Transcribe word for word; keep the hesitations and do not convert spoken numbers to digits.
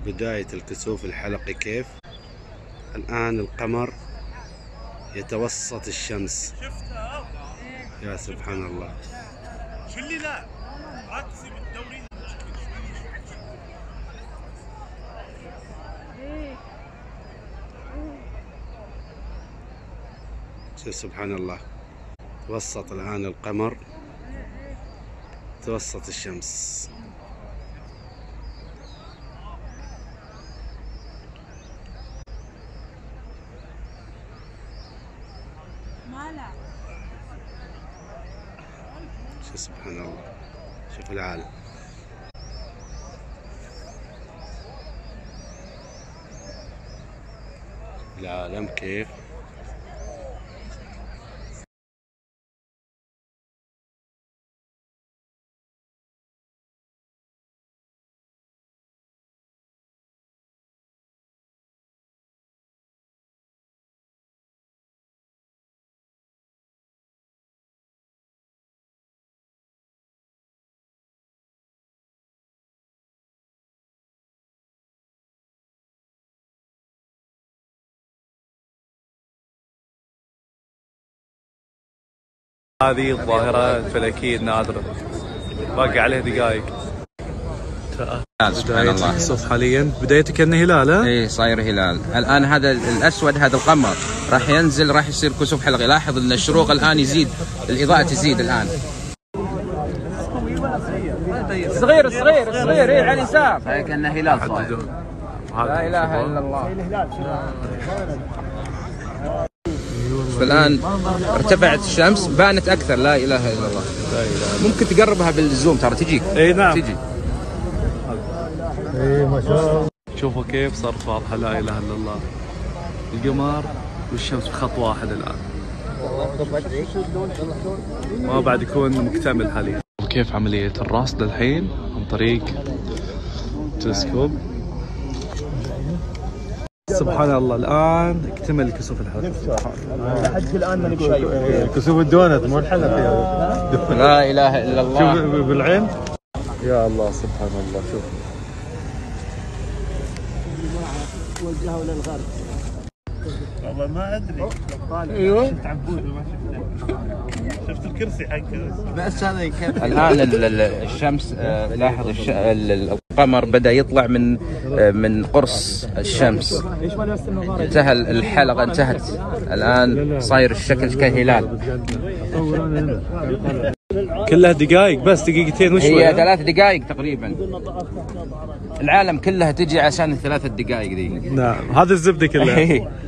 بداية الكسوف الحلقي كيف. الآن القمر يتوسط الشمس. يا سبحان الله. شو اللي لا عكسي بالدوري. شوف سبحان الله، توسط الآن القمر، توسط الشمس. شوف سبحان الله، شوف العالم. العالم كيف. هذه الظاهرة الفلكية النادرة، باقي عليه دقائق. سبحان الله. الكسوف حاليا بدايته كأنه هلال. ها؟ ايه صاير هلال الان. هذا الاسود هذا القمر راح ينزل، راح يصير كسوف حلقي. لاحظ ان الشروق الان يزيد، الاضاءة تزيد الان. صغير صغير صغير ايه على اليسار، كأنه هلال صاير. لا اله الا الله. فالآن ارتفعت الشمس، بانت أكثر. لا إله إلا الله. ممكن تقربها بالزوم ترى تجيك. اي نعم تجي. اي ما شاء الله. شوفوا كيف صارت واضحة. لا إله إلا الله. القمر والشمس بخط واحد الآن، ما بعد يكون مكتمل حاليا. وكيف عملية الرصد الحين عن طريق تلسكوب. سبحان الله، الآن اكتمل كسوف الحلقة. لحد الآن ما نشوف كسوف الدونت مو الحلقة فيها. لا إله إلا الله. شوف بالعين. يا الله سبحان الله. شوف وجهه للغرب. والله ما ادري. ايوه شفت عبود وما شفته. شفت الكرسي حقه بس هذا يكفي. الآن الشمس، لاحظ القمر بدأ يطلع من من قرص الشمس. انتهى الحلقة، انتهت الآن، صاير الشكل كهلال. كلها دقائق بس، دقيقتين وشوي. هي ثلاث دقائق تقريبا. العالم كلها تجي عشان الثلاث دقائق دي. نعم هذا الزبدة كلها.